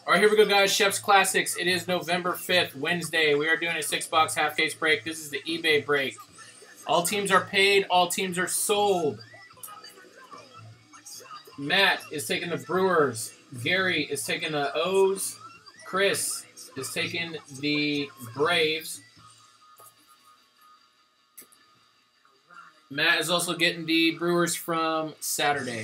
All right, here we go, guys. Chef's Classics. It is November 5th, Wednesday. We are doing a 6-box half case break. This is the eBay break. All teams are paid. All teams are sold. Matt is taking the Brewers. Gary is taking the O's. Chris is taking the Braves. Matt is also getting the Brewers from Saturday.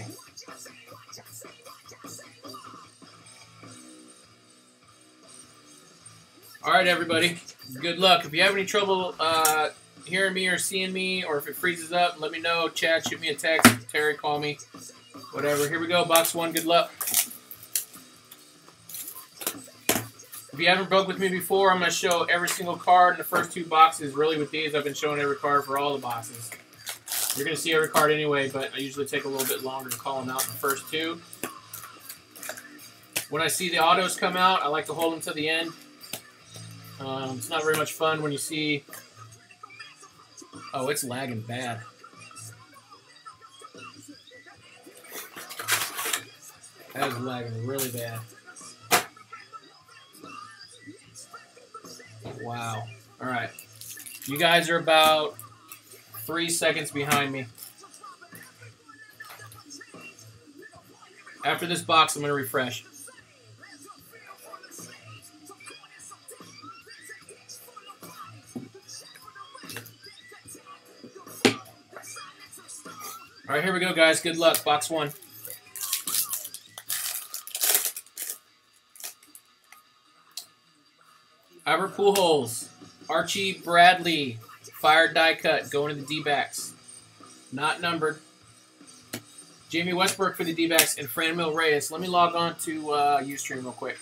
All right, everybody. Good luck. If you have any trouble hearing me or seeing me, or if it freezes up, let me know. Chat, shoot me a text. Terry, call me. Whatever. Here we go. Box 1. Good luck. If you haven't broke with me before, I'm going to show every single card in the first 2 boxes. Really, with these, I've been showing every card for all the boxes. You're going to see every card anyway, but I usually take a little bit longer to call them out in the first 2. When I see the autos come out, I like to hold them to the end. It's not very much fun when you see... Oh, it's lagging bad. That is lagging really bad. Wow. All right. You guys are about 3 seconds behind me. After this box, I'm going to refresh. All right, here we go, guys. Good luck. Box 1. Albert Pujols, Archie Bradley, Fire Die Cut, going to the D-backs. Not numbered. Jamie Westbrook for the D-backs and Franmil Reyes. Let me log on to Ustream real quick.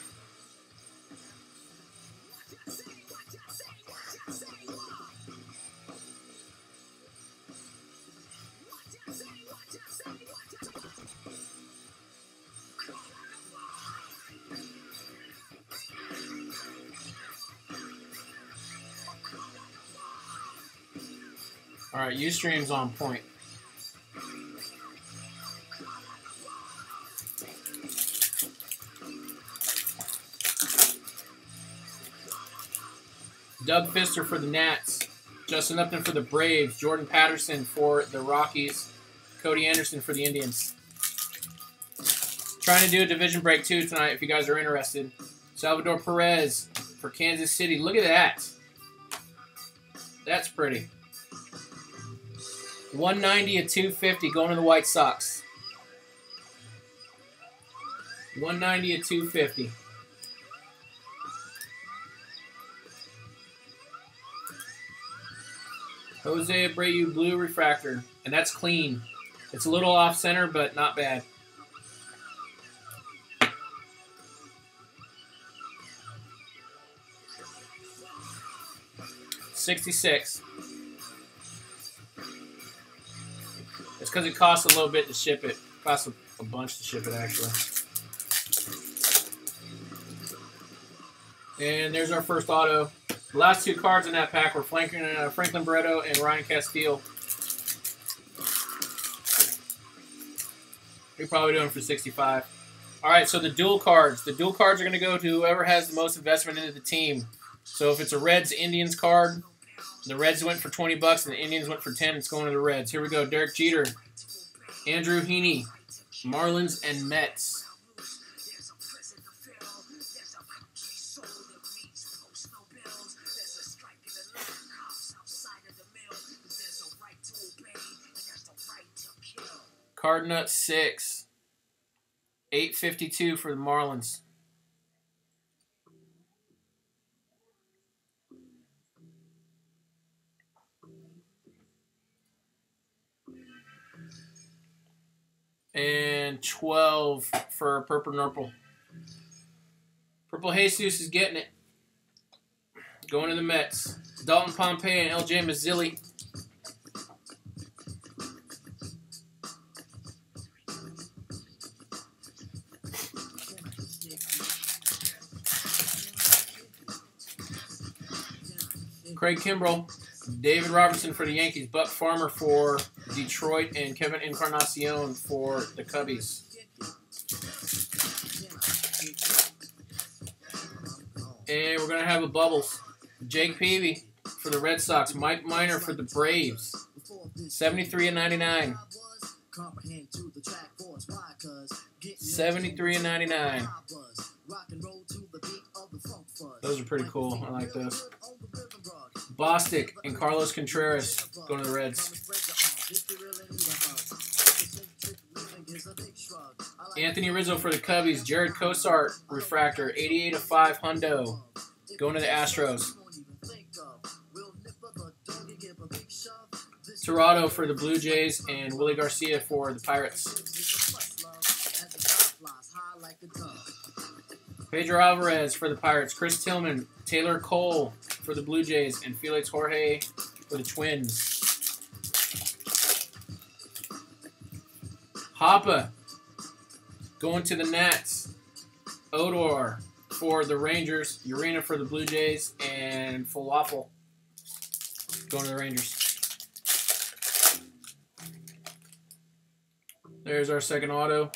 All right, Ustream's on point. Doug Fister for the Nats. Justin Upton for the Braves. Jordan Patterson for the Rockies. Cody Anderson for the Indians. Trying to do a division break, too, tonight, if you guys are interested. Salvador Perez for Kansas City. Look at that. That's pretty. 190 at 250 going to the White Sox. 190 at 250. Jose Abreu blue refractor, and that's clean. It's a little off center, but not bad. $66. It's because it costs a little bit to ship it. It costs a bunch to ship it, actually. And there's our first auto. The last 2 cards in that pack were Franklin Barreto and Ryan Castile. You're probably doing for 65. All right, so the dual cards. The dual cards are going to go to whoever has the most investment into the team. So if it's a Reds-Indians card, the Reds went for 20 bucks and the Indians went for 10. It's going to the Reds. Here we go. Derek Jeter, Andrew Heaney, Marlins and Mets. Card nut 6. 852 for the Marlins. And 12 for Purple Nurple. Purple Jesus is getting it. Going to the Mets. Dalton Pompey and LJ Mazzilli. Craig Kimbrell, David Robertson for the Yankees, Buck Farmer for Detroit, and Kevin Encarnacion for the Cubbies. And we're going to have a bubbles. Jake Peavy for the Red Sox. Mike Minor for the Braves. 73/99. 73/99. Those are pretty cool. I like those. Bostic and Carlos Contreras going to the Reds. Anthony Rizzo for the Cubbies. Jared Cosart refractor. 88/5 hundo. Going to the Astros. Tirado for the Blue Jays and Willie Garcia for the Pirates. Pedro Alvarez for the Pirates. Chris Tillman, Taylor Cole for the Blue Jays, and Felix Jorge for the Twins. Hoppa going to the Nats. Odor for the Rangers. Urena for the Blue Jays, and Falafel going to the Rangers. There's our second auto.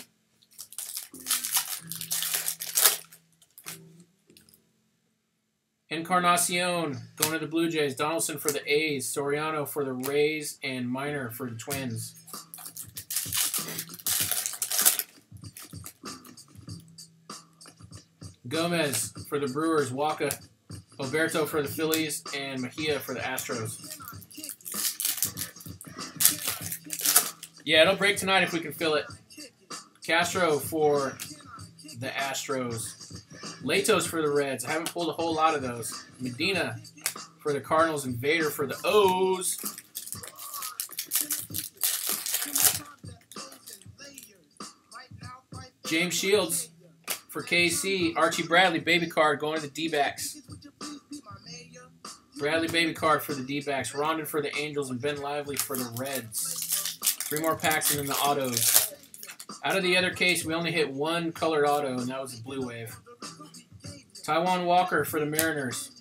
Encarnacion going to the Blue Jays. Donaldson for the A's. Soriano for the Rays, and Minor for the Twins. Gomez for the Brewers. Waka. Alberto for the Phillies, and Mejia for the Astros. Yeah, it'll break tonight if we can fill it. Castro for the Astros. Latos for the Reds. I haven't pulled a whole lot of those. Medina for the Cardinals, and Vader for the O's. James Shields for KC. Archie Bradley, baby card, going to the D-backs. Bradley, baby card for the D-backs. Rondon for the Angels, and Ben Lively for the Reds. 3 more packs and then the autos. Out of the other case, we only hit 1 colored auto, and that was a Blue Wave. Taiwan Walker for the Mariners.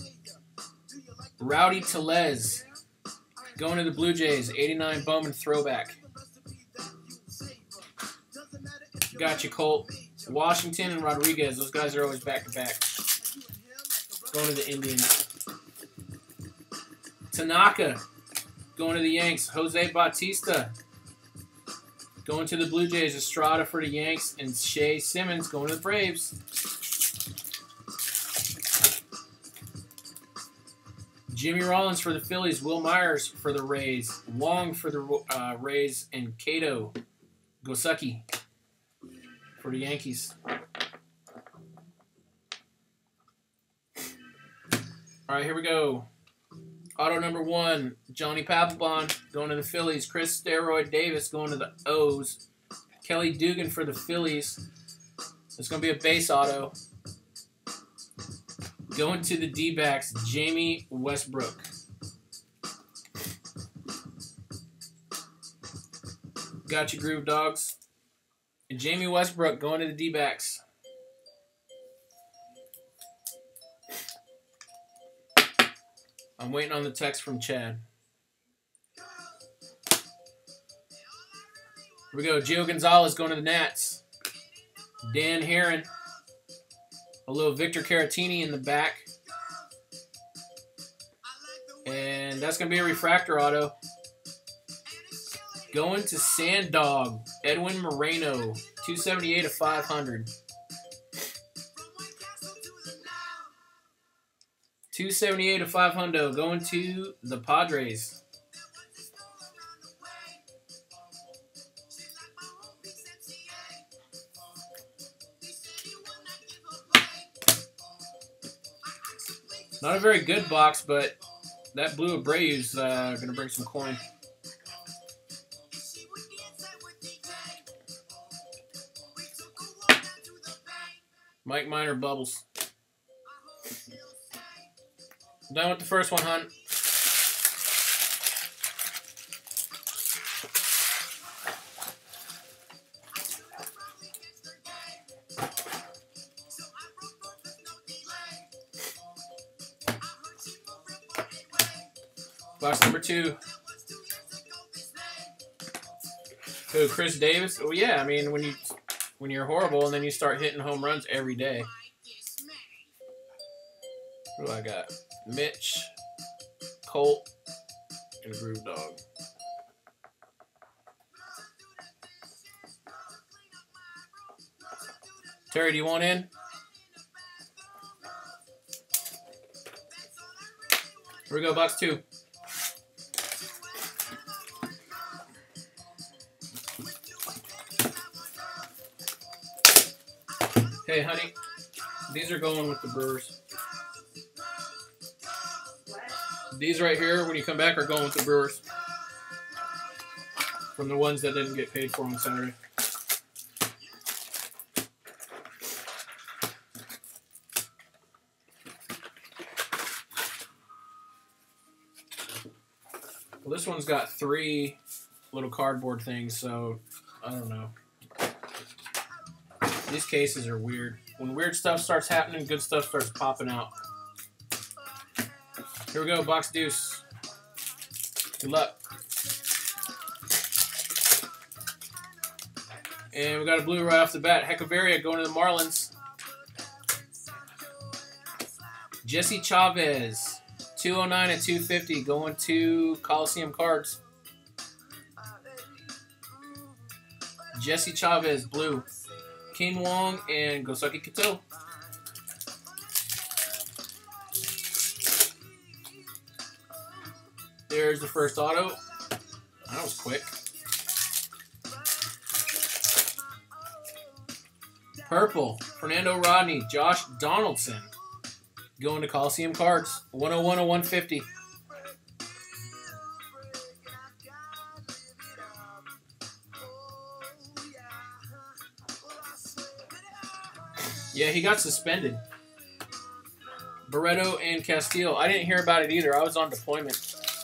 Rowdy Tellez going to the Blue Jays. 89 Bowman throwback. Gotcha, Colt. Washington and Rodriguez. Those guys are always back-to-back. Going to the Indians. Tanaka going to the Yanks. Jose Bautista going to the Blue Jays. Estrada for the Yanks, and Shea Simmons going to the Braves. Jimmy Rollins for the Phillies. Will Myers for the Rays. Wong for the Rays, and Kato Goseki for the Yankees. All right, here we go. Auto number 1, Johnny Papelbon going to the Phillies. Chris Steroid Davis going to the O's. Kelly Dugan for the Phillies. It's going to be a base auto. Going to the D-backs, Jamie Westbrook. Got you, Groove Dogs. And Jamie Westbrook going to the D-backs. I'm waiting on the text from Chad. Here we go. Gio Gonzalez going to the Nats. Dan Heron. A little Victor Caratini in the back. And that's going to be a refractor auto. Going to Sand-Dog. Edwin Moreno. 278/500. 278/500 going to the Padres. Not a very good box, but that blue Abreu's going to bring some coin. Mike Minor bubbles. Done with the first one, Hunt. Box number 2. Who, Chris Davis? Oh yeah, I mean when you're horrible and then you start hitting home runs every day. Who do I got? Mitch, Colt, and Groove Dog. Terry, do you want in? Here we go, box 2. Hey, honey, these are going with the Brewers. These right here, when you come back, are going with the Brewers. From the ones that didn't get paid for on Saturday. Well, this one's got 3 little cardboard things, so I don't know. These cases are weird. When weird stuff starts happening, good stuff starts popping out. Here we go, box deuce. Good luck. And we got a blue right off the bat. Hechavarria going to the Marlins. Jesse Chavez. 209 and 250 going to Coliseum Cards. Jesse Chavez, blue. King Wong and Gosaki Kato. There's the first auto. That was quick. Purple, Fernando Rodney, Josh Donaldson. Going to Coliseum Cards. 101 and 150. Yeah, he got suspended. Barreto and Castillo. I didn't hear about it either. I was on deployment.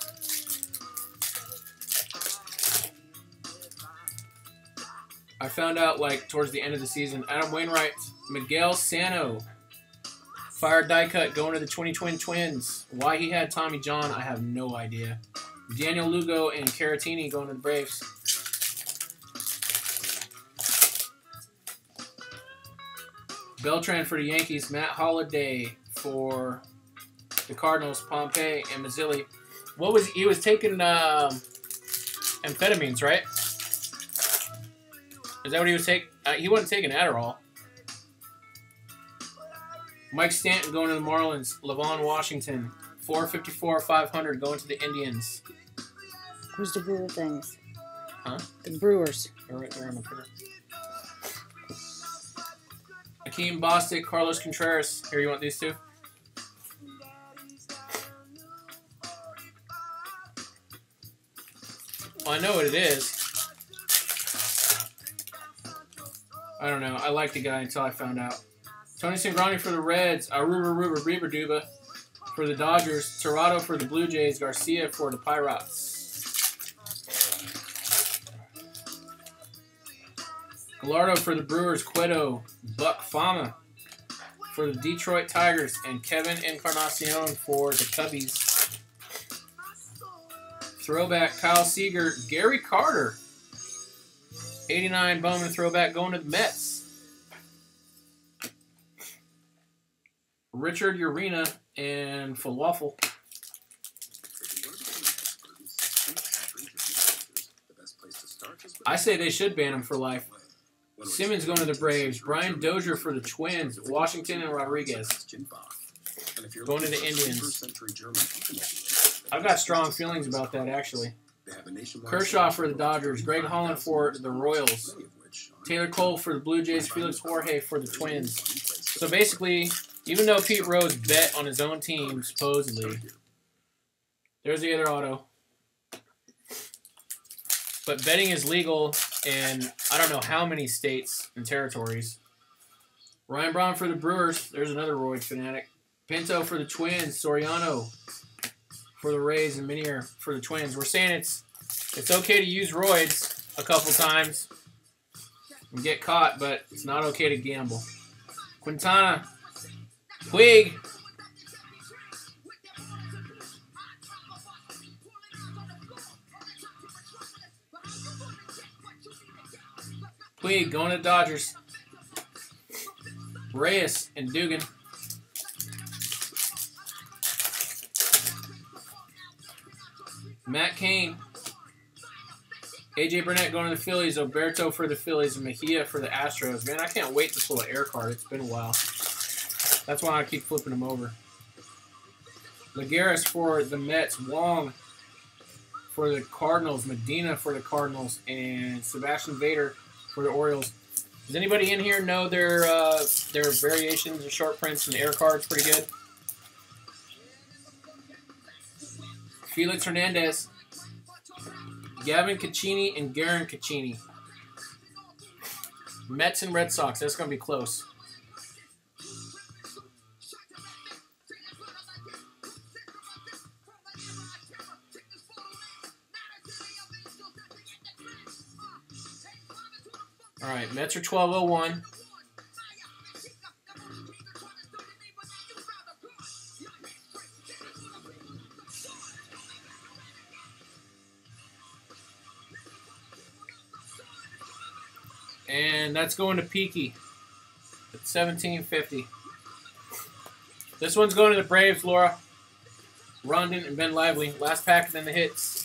I found out like towards the end of the season. Adam Wainwright, Miguel Sano. Fire die cut going to the 2020 Twins. Why he had Tommy John, I have no idea. Daniel Lugo and Caratini going to the Braves. Beltran for the Yankees. Matt Holliday for the Cardinals. Pompey and Mazzilli. What was he was taking amphetamines, right? Is that what he was taking? He wasn't taking Adderall. Mike Stanton going to the Marlins. Levon Washington. 454, 500 going to the Indians. Who's the Brewer things? Huh? The Brewers. They're right there on the printer. Akeem Bostic, Carlos Contreras. Here, you want these two? Well, I know what it is. I don't know. I liked the guy until I found out. Tony Cingrani for the Reds. Reba Duba for the Dodgers. Tirado for the Blue Jays. Garcia for the Pirates. Gallardo for the Brewers. Cueto. Buck Fama for the Detroit Tigers. And Kevin Encarnacion for the Cubbies. Throwback Kyle Seager. Gary Carter. 89 Bowman throwback going to the Mets. Richard Urena and Falafel. I say they should ban him for life. Simmons going to the Braves. Brian Dozier for the Twins. Washington and Rodriguez going to the Indians. I've got strong feelings about that, actually. Kershaw for the Dodgers. Greg Holland for the Royals. Taylor Cole for the Blue Jays. Felix Jorge for the Twins. So basically, even though Pete Rose bet on his own team, supposedly, there's the other auto. But betting is legal in I don't know how many states and territories. Ryan Braun for the Brewers. There's another Royd fanatic. Pinto for the Twins. Soriano for the Rays and Minier for the Twins. We're saying it's okay to use roids a couple times and get caught, but it's not okay to gamble. Quintana, Puig, going to the Dodgers. Reyes and Dugan. Matt Cain. AJ Burnett going to the Phillies. Alberto for the Phillies. And Mejia for the Astros. Man, I can't wait to pull an air card. It's been a while. That's why I keep flipping them over. Lagares for the Mets. Wong for the Cardinals. Medina for the Cardinals. And Sebastian Vader for the Orioles. Does anybody in here know their variations of short prints and air cards pretty good? Felix Hernandez. Gavin Caccini and Garen Caccini. Mets and Red Sox. That's going to be close. All right, Mets are 1201. And that's going to Peaky at 1750. This one's going to the Braves, Laura. Rondon and Ben Lively. Last pack and then the hits.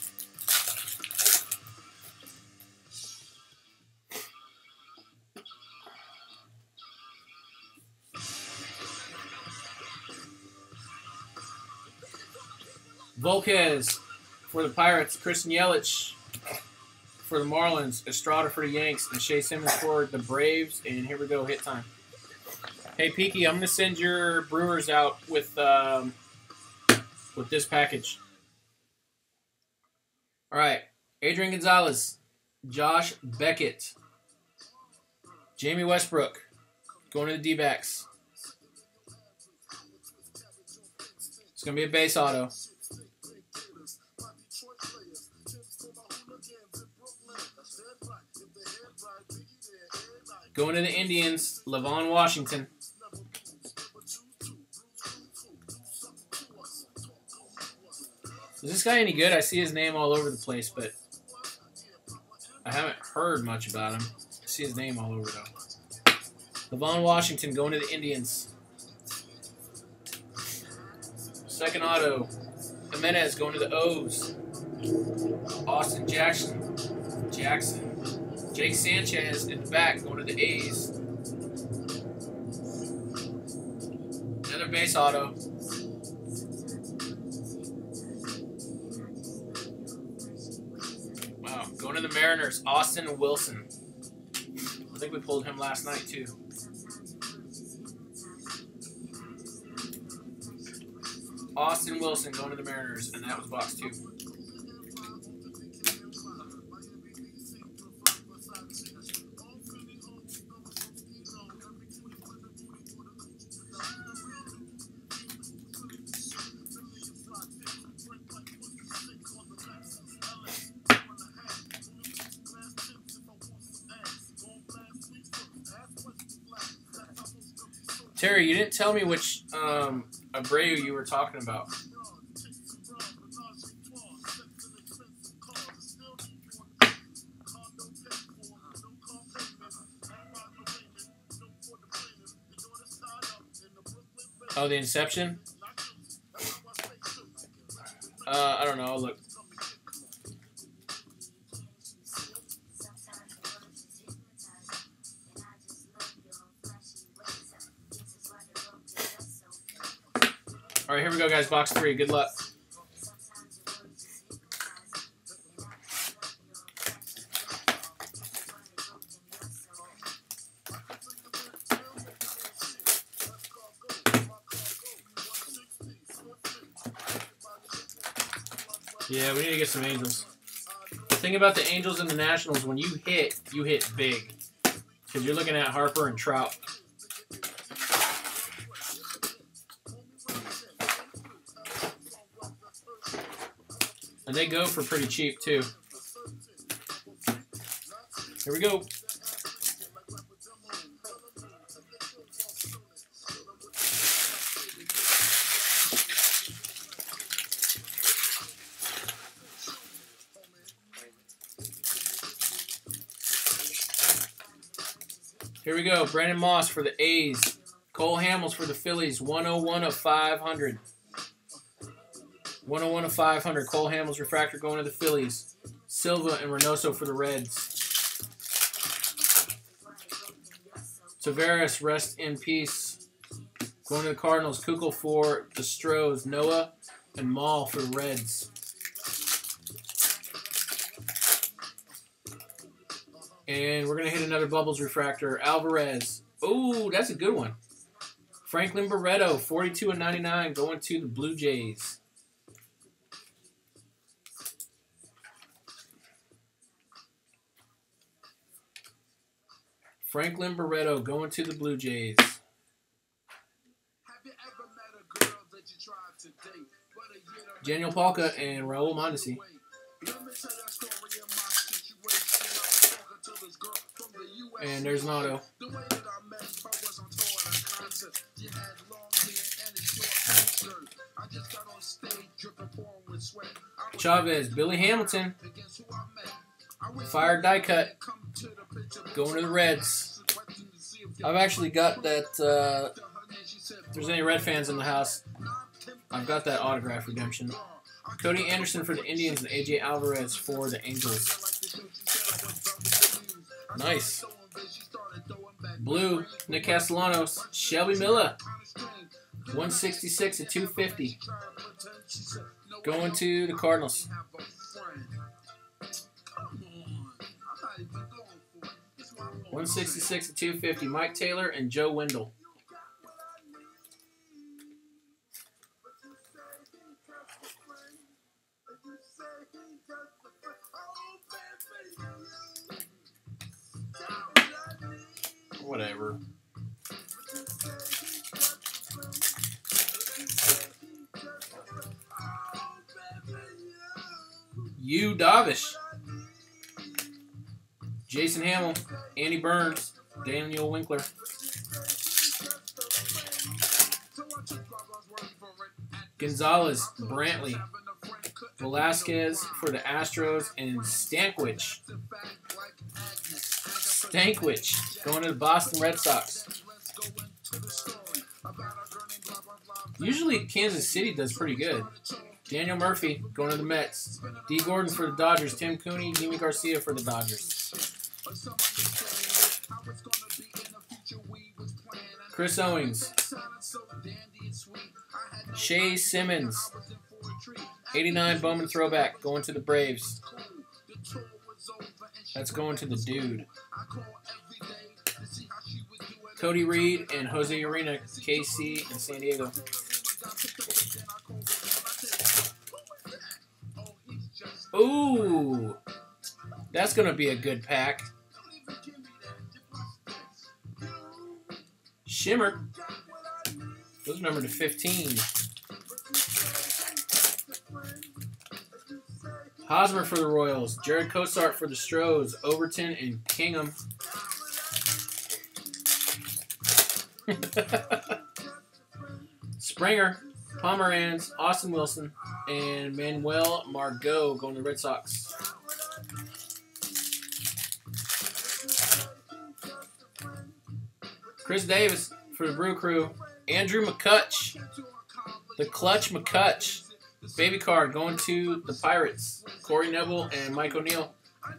Volquez for the Pirates. Christian Yelich for the Marlins. Estrada for the Yanks. And Shea Simmons for the Braves. And here we go, hit time. Hey, Peaky, I'm going to send your Brewers out with this package. All right. Adrian Gonzalez. Josh Beckett. Jamie Westbrook. Going to the D-backs. It's going to be a base auto. Going to the Indians, Levon Washington. Is this guy any good? I see his name all over the place, but I haven't heard much about him. I see his name all over, though. Levon Washington going to the Indians. Second auto, Jimenez going to the O's. Austin Jackson. Jake Sanchez in the back going to the A's. Another base auto. Wow, going to the Mariners, Austin Wilson. I think we pulled him last night too. Austin Wilson going to the Mariners, and that was box 2. Terry, you didn't tell me which Abreu you were talking about. Oh, the Inception? I don't know. I'll look. All right, here we go, guys. Box 3. Good luck. Yeah, we need to get some Angels. The thing about the Angels and the Nationals, when you hit big. Because you're looking at Harper and Trout. And they go for pretty cheap, too. Here we go. Here we go. Brandon Moss for the A's. Cole Hamels for the Phillies. 101 of 500. 101 of 500. Cole Hamels refractor going to the Phillies. Silva and Reynoso for the Reds. Tavares, rest in peace. Going to the Cardinals. Kukul for the Stros. Noah and Maul for the Reds. And we're going to hit another Bubbles refractor. Alvarez. Oh, that's a good one. Franklin Barreto, 42 of 99, going to the Blue Jays. Franklin Barreto going to the Blue Jays. Daniel Palka and Raul Mondesi. And there's an auto. Chavez, Billy Hamilton. Fire die cut. Going to the Reds. I've actually got that. If there's any Red fans in the house, I've got that autograph redemption. Cody Anderson for the Indians and AJ Alvarez for the Angels. Nice. Blue, Nick Castellanos, Shelby Miller. 166 at 250. Going to the Cardinals. $166 at 250. Mike Taylor and Joe Wendell. Whatever. Yu Darvish. Jason Hamill, Andy Burns, Daniel Winkler. Gonzalez, Brantley, Velasquez for the Astros, and Stankwich. Going to the Boston Red Sox. Usually Kansas City does pretty good. Daniel Murphy going to the Mets. D. Gordon for the Dodgers. Tim Cooney, Jimmy Garcia for the Dodgers. Chris Owings. Shea Simmons. 89 Bowman throwback going to the Braves. That's going to the dude. Cody Reed and Jose Urena, KC and San Diego. Ooh, that's going to be a good pack. Shimmer. Those are numbered to 15. Hosmer for the Royals. Jared Cosart for the Stros. Overton and Kingham. Springer, Pomeranz, Austin Wilson, and Manuel Margot going to the Red Sox. Chris Davis for the Brew Crew. Andrew McCutch, the Clutch McCutch. Baby card going to the Pirates. Corey Neville and Mike O'Neill.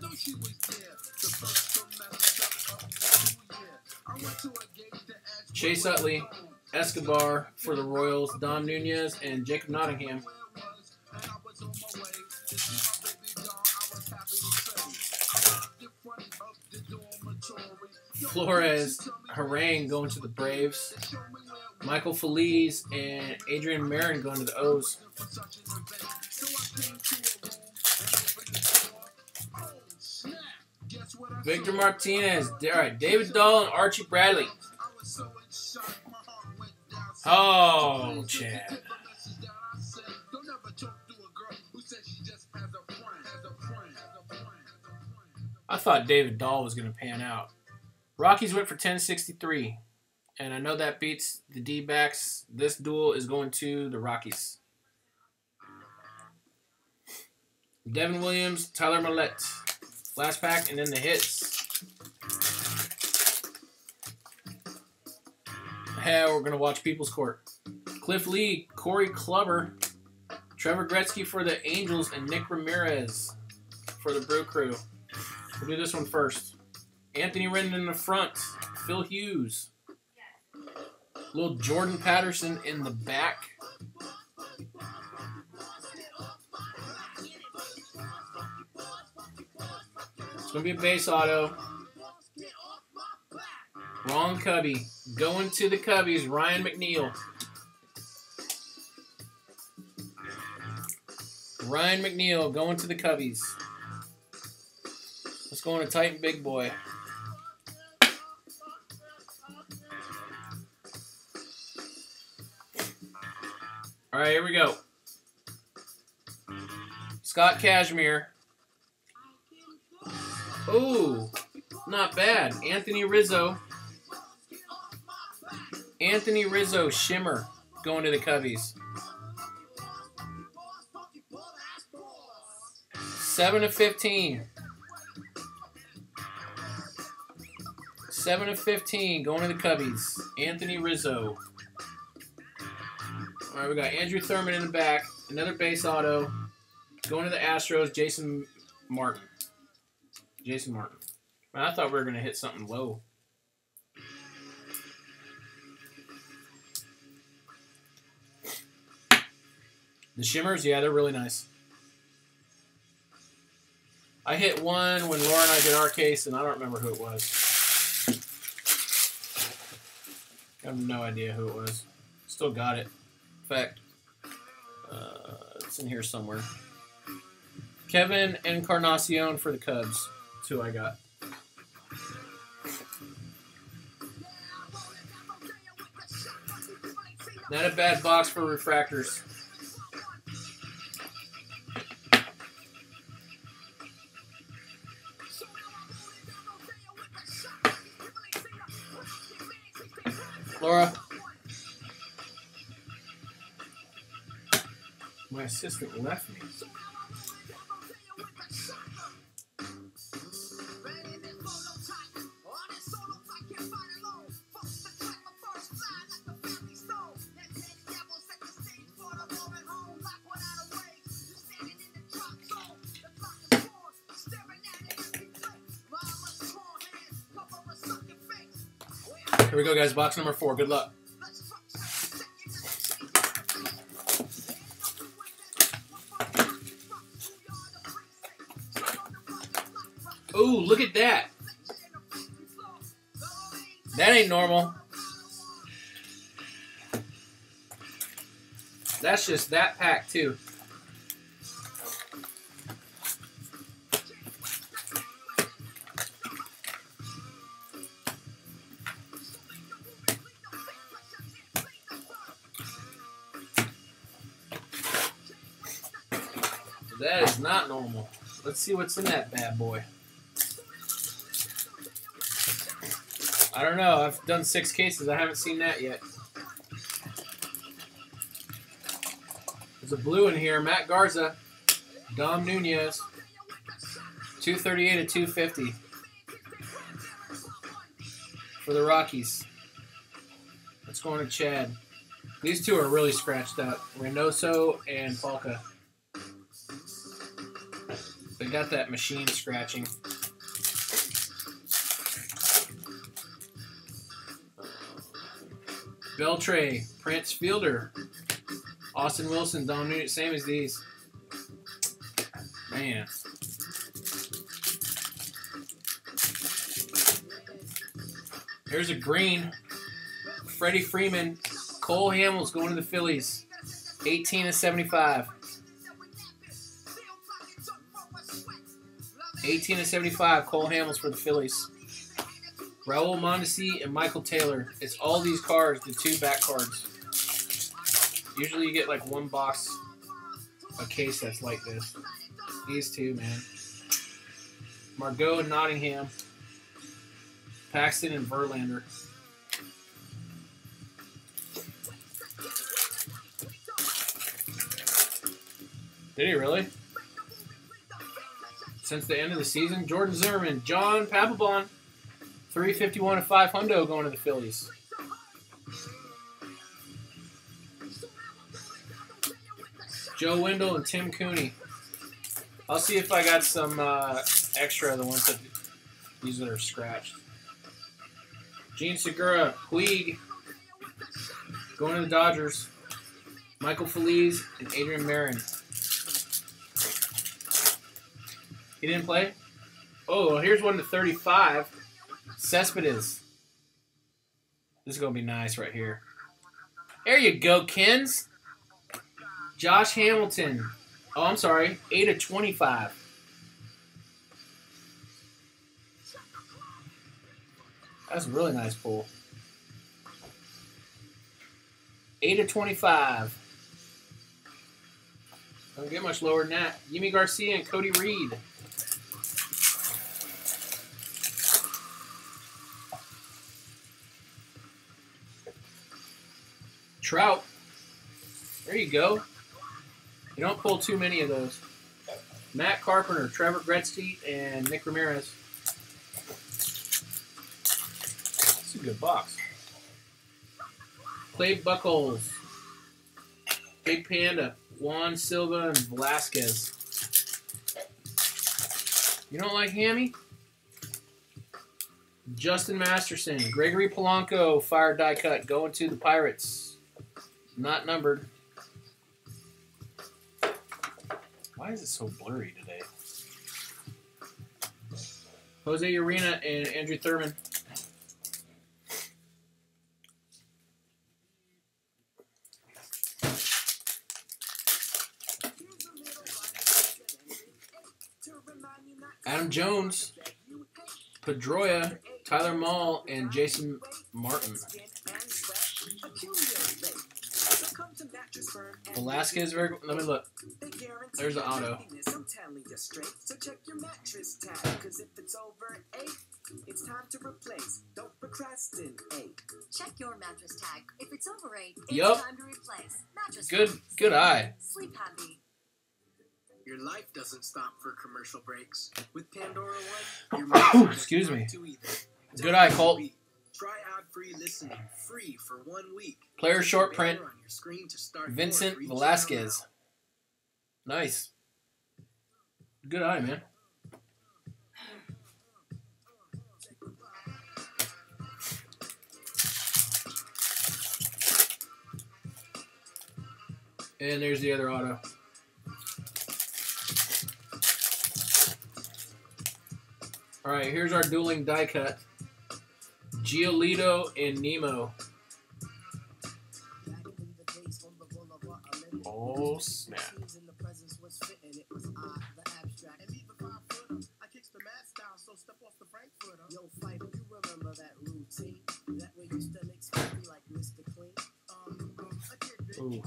Chase Utley, Escobar for the Royals, Dom Nunez, and Jacob Nottingham. Flores, Harang going to the Braves. Michael Feliz and Adrian Marin going to the O's. Victor Martinez. All right, David Dahl and Archie Bradley. Oh, Chad. I thought David Dahl was going to pan out. Rockies went for 1063. And I know that beats the D-backs. This duel is going to the Rockies. Devin Williams, Tyler Millette. Last pack, and then the hits. We're going to watch People's Court. Cliff Lee, Corey Kluber, Trevor Gretzky for the Angels and Nick Ramirez for the Brew Crew. We'll do this one first. Anthony Rendon in the front. Phil Hughes. Little Jordan Patterson in the back. It's going to be a base auto. Wrong Cubby. Going to the Cubbies, Ryan McNeil. Ryan McNeil going to the Cubbies. Let's go on to Titan Big Boy. All right, here we go. Scott Kazmir. Ooh, not bad. Anthony Rizzo. Anthony Rizzo Shimmer going to the Cubbies. 7/15. 7/15 going to the Cubbies. Anthony Rizzo. All right, we got Andrew Thurman in the back. Another base auto. Going to the Astros, Jason Martin. Jason Martin. Man, I thought we were going to hit something low. The Shimmers, yeah, they're really nice. I hit one when Laura and I did our case, and I don't remember who it was. I have no idea who it was. Still got it. In fact, it's in here somewhere. Kevin Encarnacion for the Cubs. That's who I got. Not a bad box for refractors. Laura. My assistant left me. Here we go, guys. Box number 4. Good luck. Ooh, look at that. That ain't normal. That's just that pack, too. That is not normal. Let's see what's in that bad boy. I don't know. I've done 6 cases. I haven't seen that yet. There's a blue in here. Matt Garza. Dom Nunez. 238 of 250. For the Rockies. Let's go on to Chad. These two are really scratched up. Reynoso and Falca. They got that machine scratching. Beltray, Prince Fielder, Austin Wilson, Dom Nunez, same as these. Man. Here's a green. Freddie Freeman, Cole Hamels going to the Phillies. 18 of 75. 18 of 75, Cole Hamels for the Phillies. Raul Mondesi and Michael Taylor. It's all these cards, the 2 back cards. Usually you get like 1 box, a case that's like this. These 2, man. Margot and Nottingham. Paxton and Verlander. Did he really? Since the end of the season, Jordan Zimmerman, John Papelbon, 351 of 5 hundo going to the Phillies. Joe Wendell and Tim Cooney. I'll see if I got some extra of the ones that these that are scratched. Gene Segura, Puig, going to the Dodgers. Michael Feliz and Adrian Marin. He didn't play? Oh, here's one to 35. Cespedes. This is going to be nice right here. There you go, Kens. Josh Hamilton. Oh, I'm sorry. 8 of 25. That's a really nice pull. 8 of 25. Don't get much lower than that. Yimi Garcia and Cody Reed. Trout. There you go. You don't pull too many of those. Matt Carpenter, Trevor Gretzky, and Nick Ramirez. That's a good box. Clay Buchholz. Big Panda, Juan Silva, and Velasquez. You don't like Hammy? Justin Masterson, Gregory Polanco, Fire Die Cut, going to the Pirates. Not numbered. Why is it so blurry today? Jose Urena and Andrew Thurman. Adam Jones, Pedroia, Tyler Mahle, and Jason Martin. Velasquez, let me look. There's the auto. It's time to replace. Don't procrastinate. Check your mattress tag. If it's over 8, it's time to replace. Mattress Good eye. Sleep happy. Your life doesn't stop for commercial breaks. With Pandora One, your mind excuse me. to either. Good eye, Colt. Try ad-free listening, free for 1 week. Player short print. On your screen to start Vincent Velasquez. Nice. Good eye, man. And there's the other auto. All right, here's our dueling die cut. Giolito and Nemo. Oh, snap. Ooh.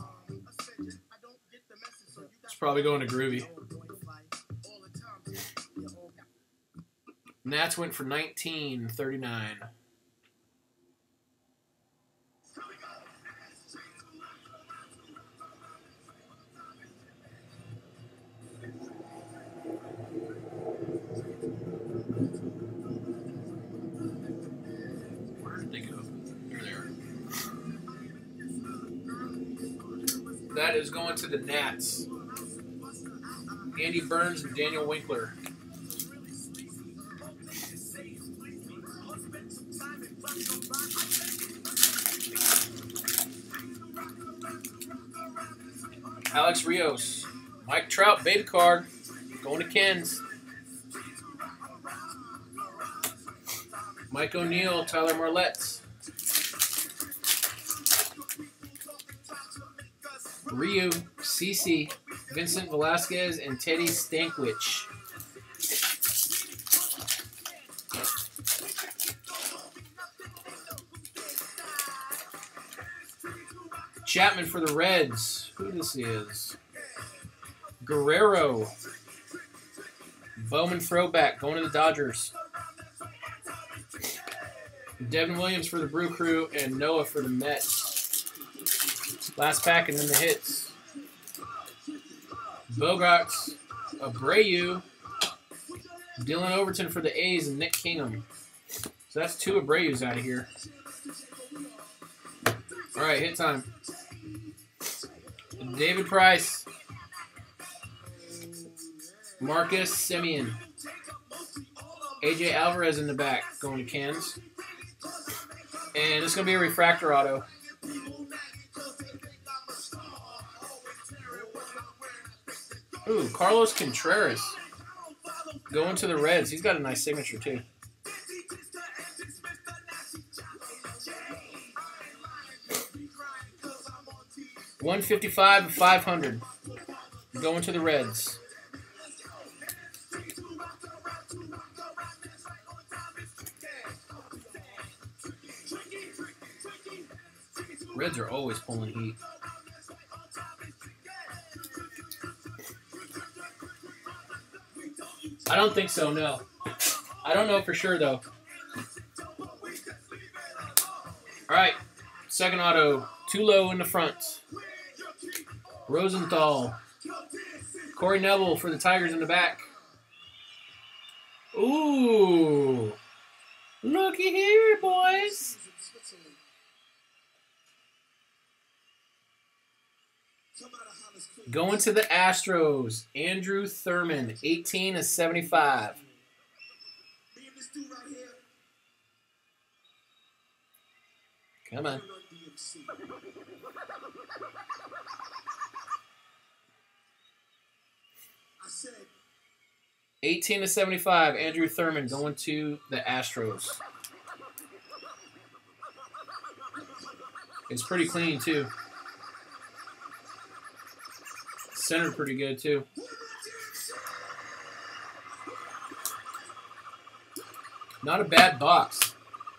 It's probably going to Groovy. Nats went for 19.39. Where did they go? There they are. That is going to the Nats. Andy Burns and Daniel Winkler. Alex Rios. Mike Trout, beta card. Going to Kens. Mike O'Neill, Tyler Marlette. Ryu, CC, Vincent Velasquez, and Teddy Stankwich. Chapman for the Reds. Who this is? Guerrero. Bowman throwback going to the Dodgers. Devin Williams for the Brew Crew and Noah for the Mets. Last pack and then the hits. Bogarts, Abreu, Dylan Overton for the A's and Nick Kingham. So that's 2 Abreu's out of here. All right, hit time. David Price, Marcus Semien. AJ Alvarez in the back going to Cans. And it's going to be a refractor auto. Ooh, Carlos Contreras going to the Reds. He's got a nice signature, too. $155 of 500 going to the Reds. Reds are always pulling heat. I don't think so, no. I don't know for sure, though. All right, second auto, Tulo in the front. Rosenthal. Corey Neville for the Tigers in the back. Ooh. Looky here, boys. Going to the Astros, Andrew Thurman, 18 of 75. Come on. I said 18 to 75, Andrew Thurman going to the Astros. It's pretty clean, too. Centered pretty good, too. Not a bad box.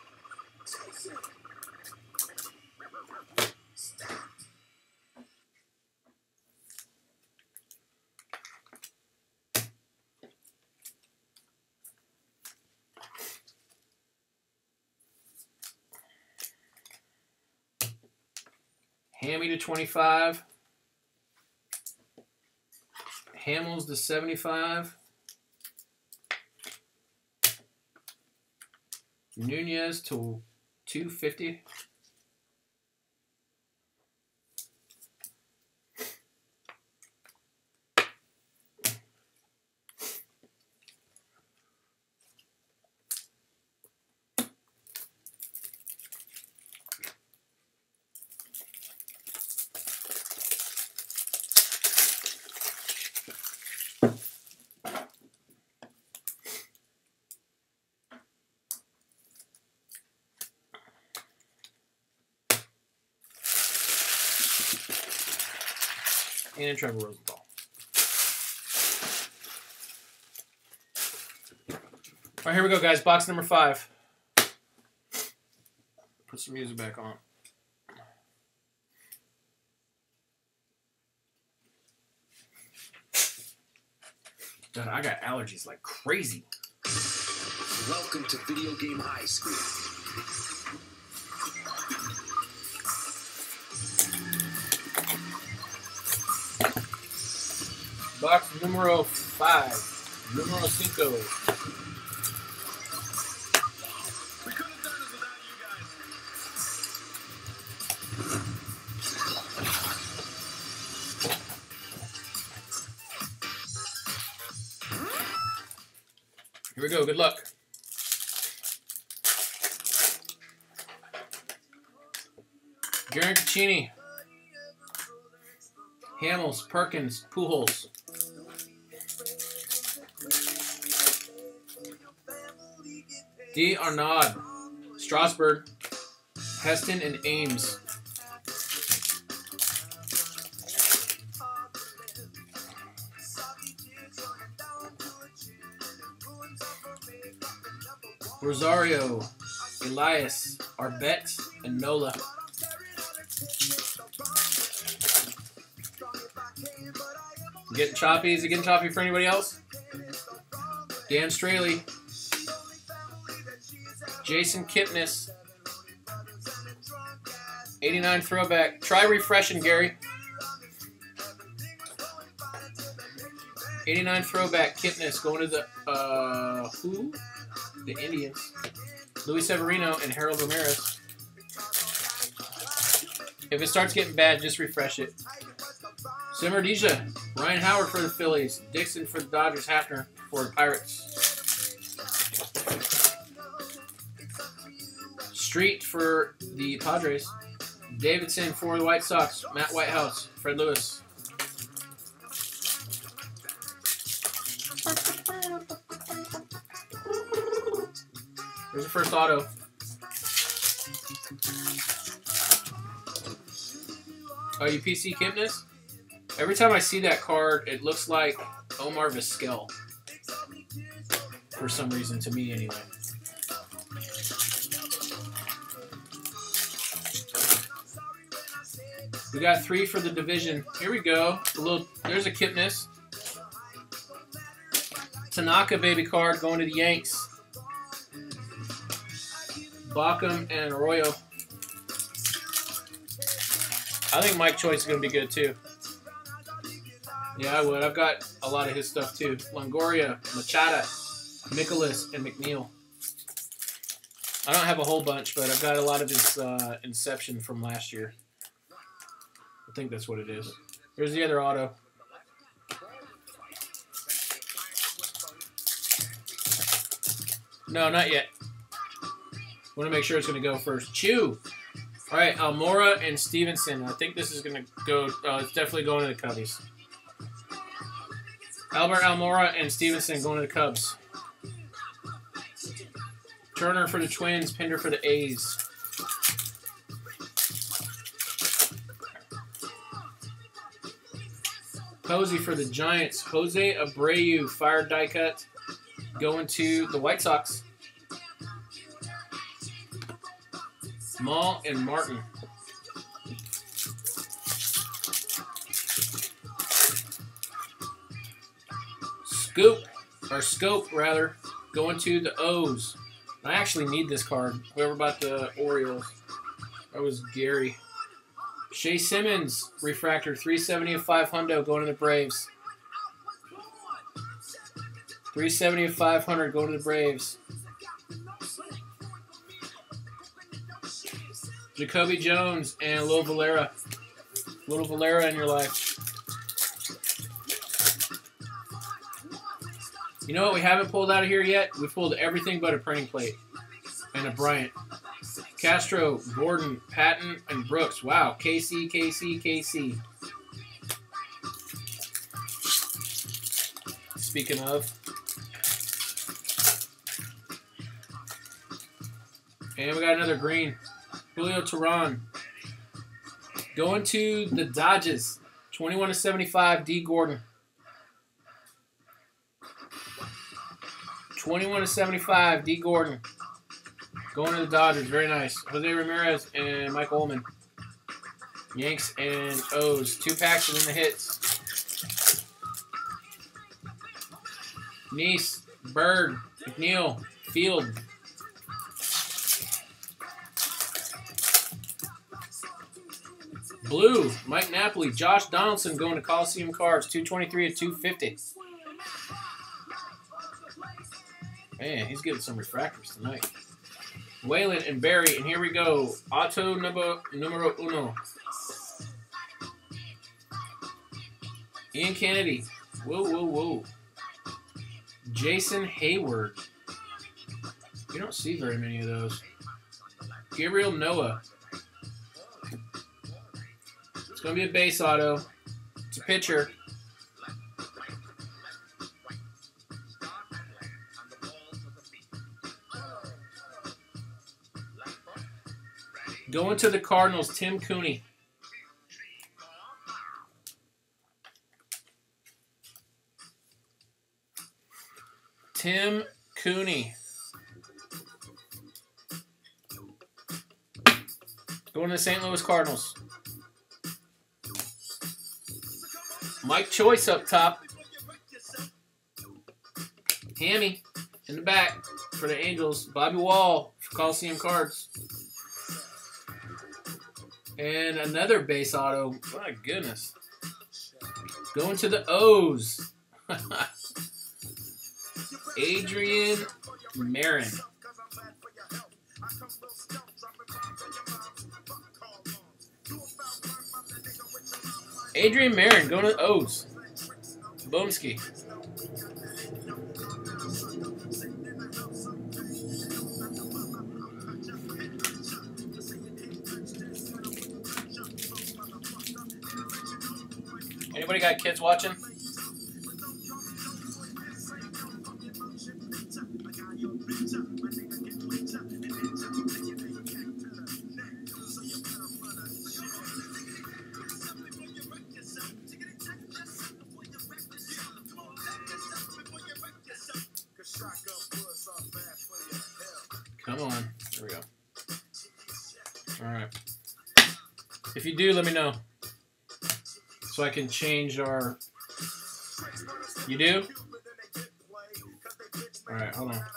Hammy to 25. Hamels to 75. Nunez to 250. And Trevor Rosenthal. All right, here we go, guys. Box number 5. Put some music back on. God, I got allergies like crazy. welcome to Video Game High School. Box numero 5. Numero 5. We could have done this without you guys. Here we go. Good luck. Garen Caccini. Hamels, Perkins, Pujols. D. Arnaud, Strasburg, Heston, and Ames. Rosario, Elias, Arbet, and Nola. Getting choppy? Is it getting choppy for anybody else? Dan Straley. Jason Kipnis. 89 throwback. Try refreshing, Gary. 89 throwback. Kipnis going to the, who? The Indians. Luis Severino and Harold Ramirez. If it starts getting bad, just refresh it. Simardija, Ryan Howard for the Phillies, Dixon for the Dodgers, Hafner for the Pirates. Street for the Padres, Davidson for the White Sox, Matt Whitehouse, Fred Lewis. Here's the first auto. Oh, you PC Kipnis? Every time I see that card, it looks like Omar Vizquel. For some reason, to me anyway. We got 3 for the division. Here we go. There's a Kipnis. Tanaka baby card going to the Yanks. Bacham and Arroyo. I think Mike Choice is going to be good too. Yeah, I would. I've got a lot of his stuff too. Longoria, Machado, Nicholas, and McNeil. I don't have a whole bunch, but I've got a lot of his Inception from last year. I think that's what it is. Here's the other auto. No, not yet. Want to make sure it's going to go first. Chew. All right, Almora and Stevenson. I think this is going to go. It's definitely going to the Cubbies. Albert Almora and Stevenson going to the Cubs. Turner for the Twins. Pinder for the A's. Posey for the Giants. Jose Abreu, fire die cut, going to the White Sox. Mall and Martin. Scope rather, going to the O's. I actually need this card. Whoever bought the Orioles. That was Gary. Shea Simmons, refractor, 370 of 500 going to the Braves. 370 of 500 going to the Braves. Jacoby Jones and Lil Valera. Little Valera in your life. You know what we haven't pulled out of here yet? We pulled everything but a printing plate. And a Bryant. Castro, Gordon, Patton, and Brooks. Wow. KC. Speaking of. And we got another green. Julio Teheran. Going to the Dodgers. 21 of 75, D. Gordon. 21 of 75, D. Gordon. Going to the Dodgers. Very nice. Jose Ramirez and Mike Ullman. Yanks and O's. 2 packs and then the hits. Neese, Bird, McNeil, Field. Blue, Mike Napoli, Josh Donaldson going to Coliseum Cards. 223 of 250. Man, he's getting some refractors tonight. Whalen and Barry, and here we go. Auto numero uno. Ian Kennedy. Whoa. Jason Hayward. You don't see very many of those. Gabriel Noah. It's going to be a base auto. It's a pitcher. Going to the Cardinals, Tim Cooney. Tim Cooney. Going to the St. Louis Cardinals. Mike Choice up top. Hammy in the back for the Angels. Bobby Wall for Coliseum Cards. And another base auto. My goodness. Going to the O's. Adrian Marin. Adrian Marin going to O's. Bomsky. Anybody got kids watching? Come on. There we go. All right. If you do, let me know. So I can change our... You do? All right, hold on.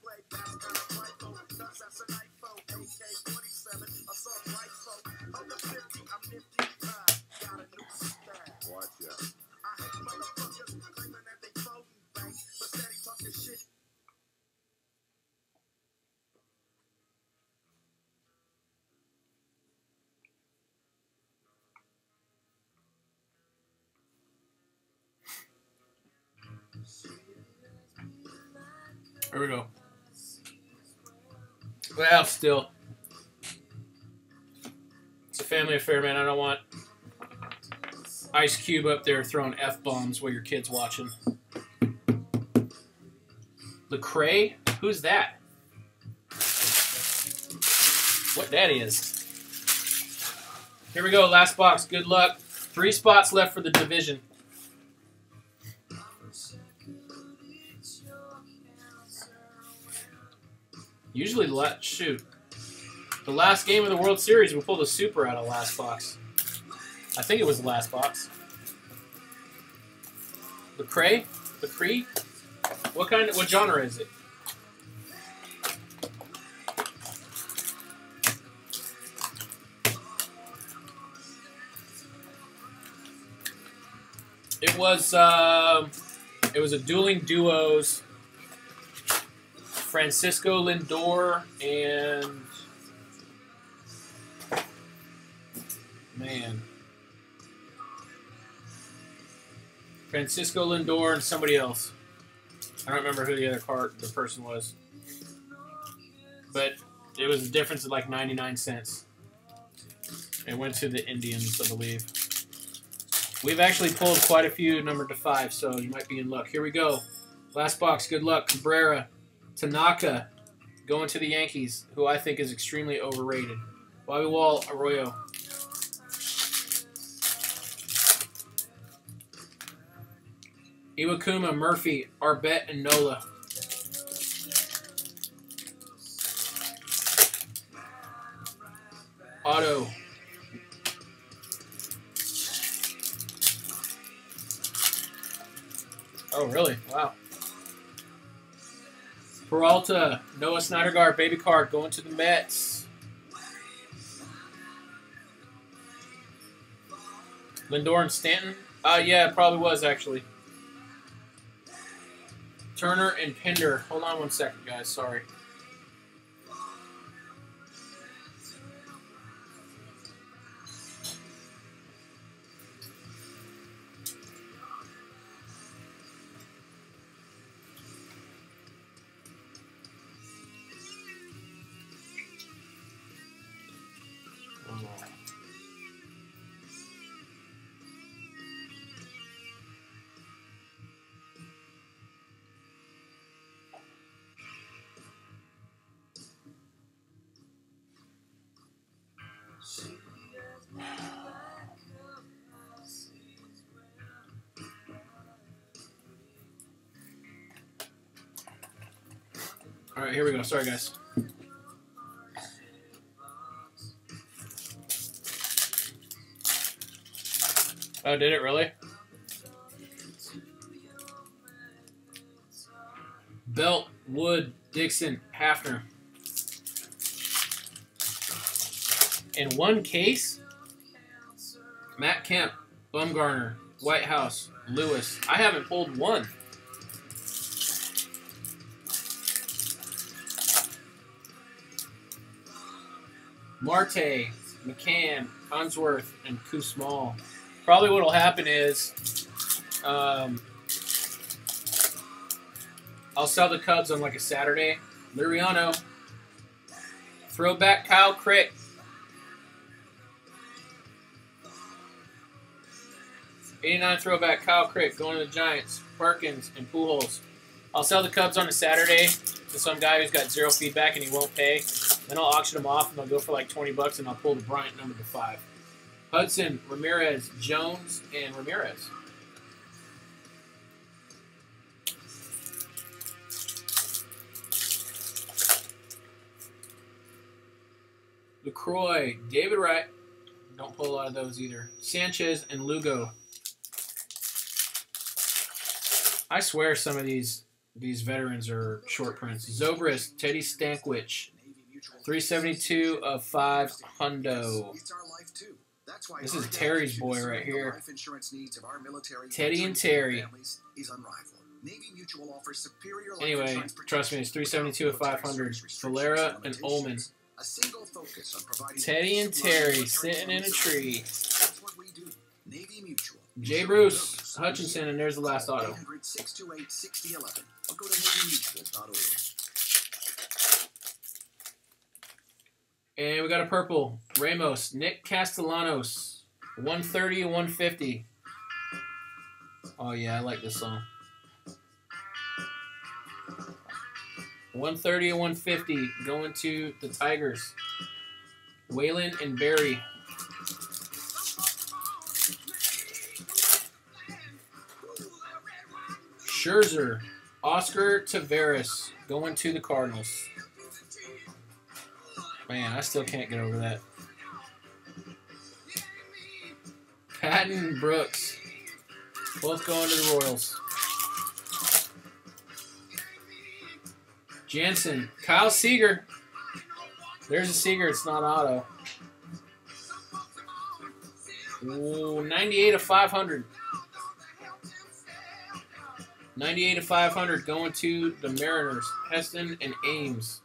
There we go. Well, still. It's a family affair, man. I don't want Ice Cube up there throwing F-bombs while your kid's watching. Lecrae? Who's that? What that is. Here we go. Last box. Good luck. 3 spots left for the division. Usually, the last game of the World Series, we pull the Super out of last box. I think it was the last box. Lecrae? Lecrae? What genre is it? It was a Dueling Duos. Francisco Lindor and Francisco Lindor and somebody else. I don't remember who the person was, but it was a difference of like 99 cents. It went to the Indians, I believe. We've actually pulled quite a few numbered to 5, so you might be in luck. Here we go. Last box. Good luck. Cabrera. Tanaka going to the Yankees, who I think is extremely overrated. Bobby Wall, Arroyo. Iwakuma, Murphy, Arbet, and Nola. Otto. Oh, really? Wow. Peralta, Noah Syndergaard, baby card going to the Mets. Lindor and Stanton? Yeah, it probably was, actually. Turner and Pinder. Hold on one second, guys. Sorry. All right, here we go. Sorry, guys. Oh, did it really? Belt, Wood, Dixon, Hafner. In one case, Matt Kemp, Bumgarner, Whitehouse, Lewis. I haven't pulled one. Marte, McCann, Unsworth, and Kusmal. Probably what will happen is I'll sell the Cubs on like a Saturday. Liriano. Throwback Kyle Crick. '89 throwback Kyle Crick going to the Giants. Perkins and Pujols. I'll sell the Cubs on a Saturday to some guy who's got zero feedback and he won't pay. Then I'll auction them off and they'll go for like $20 and I'll pull the Bryant number to 5. Hudson, Ramirez, Jones, and Ramirez. LaCroix, David Wright. Don't pull a lot of those either. Sanchez and Lugo. I swear some of these veterans are short prints. Zobrist, Teddy Stankwich. 372 of 5 hundo. This is Terry's boy right here. Teddy and Terry. Anyway, trust me, it's 372 of 500. Valera and Ullman. Teddy and Terry sitting in a tree. J. Bruce Hutchinson, and there's the last auto. And we got a purple. Ramos, Nick Castellanos. 130 and 150. Oh, yeah, I like this song. 130 and 150 going to the Tigers. Whalen and Barry. Scherzer, Oscar Taveras going to the Cardinals. Man, I still can't get over that. Patton and Brooks, both going to the Royals. Jansen, Kyle Seager. There's a Seager, it's not auto. Ooh, 98 of 500. 98 of 500 going to the Mariners. Heston and Ames.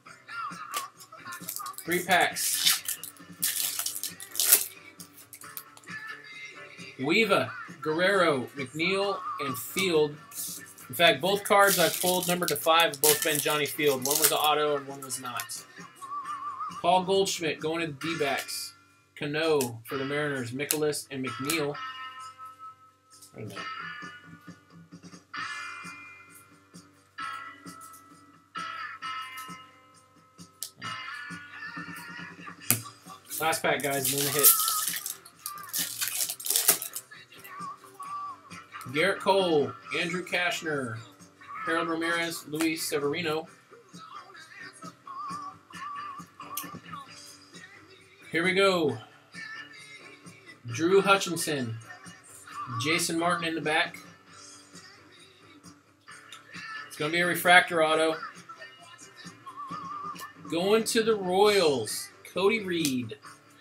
3 packs. Weaver, Guerrero, McNeil, and Field. In fact, both cards I pulled number to 5 have both been Johnny Field. One was an auto and one was not. Paul Goldschmidt going to the D-backs. Cano for the Mariners. Mikolas and McNeil. Wait a minute. Last pack, guys, and then the hits. Garrett Cole, Andrew Kashner, Harold Ramirez, Luis Severino. Here we go. Drew Hutchinson, Jason Martin in the back. It's going to be a refractor auto. Going to the Royals, Cody Reed.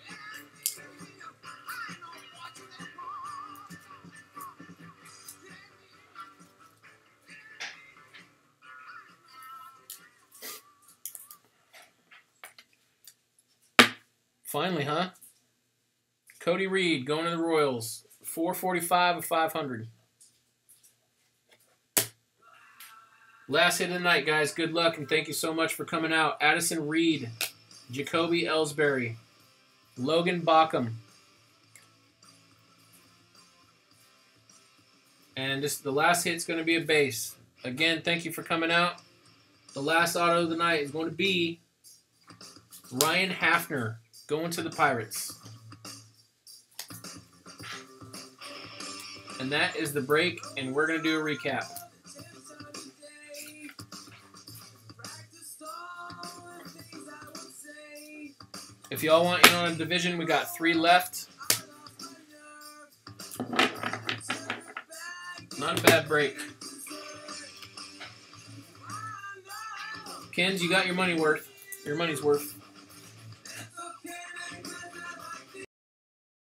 Finally, huh? Cody Reed going to the Royals. 445 of 500. Last hit of the night, guys. Good luck, and thank you so much for coming out. Addison Reed, Jacoby Ellsbury, Logan Bockham. And this, the last hit's going to be a base. Again, thank you for coming out. The last auto of the night is going to be Ryan Hafner going to the Pirates. And that is the break, and we're going to do a recap. If y'all want in on a division, we got 3 left. Not a bad break. Kens, you got your money worth. Your money's worth.